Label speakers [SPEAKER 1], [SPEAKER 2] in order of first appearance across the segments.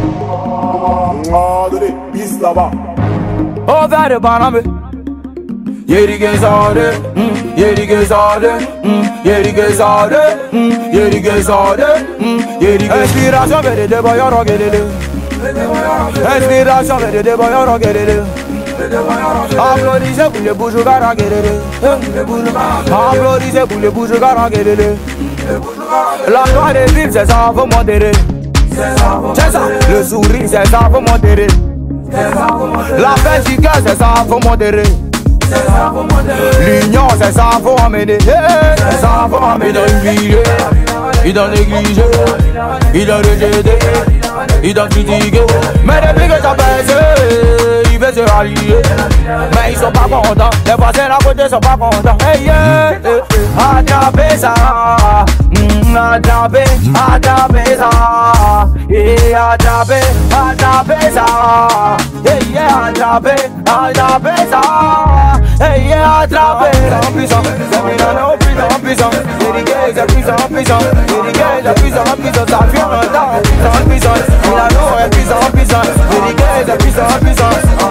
[SPEAKER 1] Allez, bis là-bas.
[SPEAKER 2] Oh, vers le baname. Yeri gezade, yeri gezade, yeri gezade, yeri gezade, yeri gezade. Inspiration vers de boyaro gelele. Inspiration vers de boyaro gelele. Applaudissez pour les bourgeois gelele. Applaudissez pour les bourgeois gelele. La joie de vivre, c'est ça, faut modérer. C'est ça, le sourire, c'est ça, faut modérer. La paix du cœur, c'est ça, faut modérer. L'union, c'est ça, faut emmener. C'est ça, faut emmener. Il doit humilier, il doit négliger, il doit rejeter, il doit critiquer. Mais depuis que ça baisse, il veut se rallier. Mais ils sont pas contents, les voisins à côté sont pas contents. Hey, attrapez ça, attrapez, attrapez ça. Et attrapez, attrapez ça. Hey, attrapez, attrapez ça. Hey, attrapez. En puissant, c'est en puissant. C'est puissant, puissant. C'est puissant, ça vient en temps. En puissant, Milano est puissant. C'est puissant.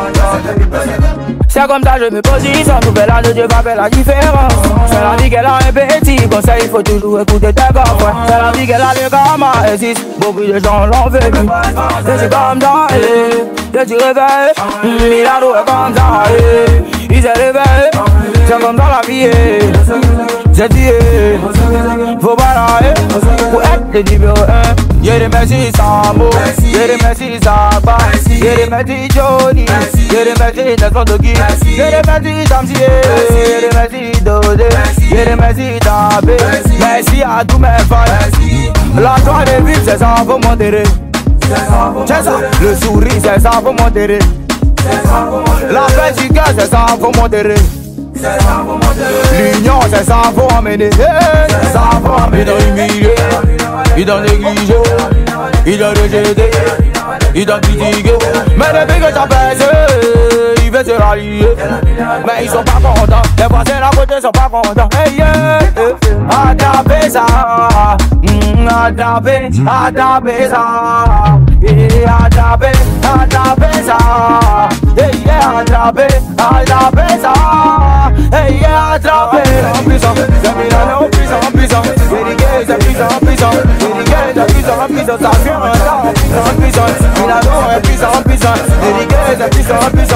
[SPEAKER 2] C'est comme ça je me positionne. Nouvelle année, Dieu va faire la différence. C'est la vie qu'elle a un petit conseil, il faut toujours écouter tes gars. C'est la vie qu'elle a le gamma existe. Beaucoup de gens l'ont vécu. Et c'est comme ça, et tu réveilles. Milano est comme ça, il s'est réveillé. C'est comme ça la vie, c'est dit, faut pas l'arrêter pour être le numéro 1. Y'a des messi Sambo, y'a des messi Saba, y'a des messi Johnny, y'a des messi Nestor Dogi, y'a des messi Samsi, y'a des messi Dodé, y'a des messi Tabé. Merci à tous mes fans. La joie de vivre, c'est ça, faut modérer. C'est ça, le sourire, c'est ça, faut modérer. La paix du cœur, c'est ça, faut modérer. L'union, c'est ça, faut emmener. C'est ça, faut emmener. Il doit humilier, il doit négliger, il doit rejeter, il doit critiquer. Mais depuis que ça baisse, il veut se rallier. Mais ils sont pas contents, les voisins à côté sont pas contents. Hey, attrapez ça, attrapez, attrapez ça. Et attrapez, attrapez ça. Hey, attrapez, attrapez ça. Hey, attrapez. En puissant, c'est Milano, puissant. C'est puissant. C'est puissant, ça vient en temps. Puissant, Milano est puissant. C'est puissant.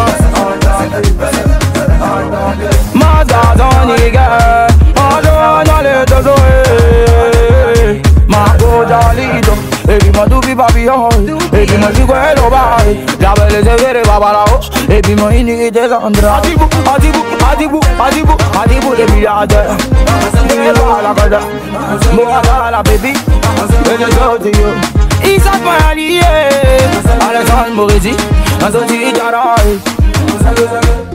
[SPEAKER 2] Magazon, nigga. En jouant les deux oreilles. Marco Jalito. Et puis moi tout vit papillon. Et puis moi je suis quoi le bail. J'avais les éveillés babalao. Et puis moi il y des Andra. Adibou les milliardaires. La casa, moi la baby. Et je saute yo. Ils sont pas alliés. Alexandre Morizzi. Un saut d'Italie.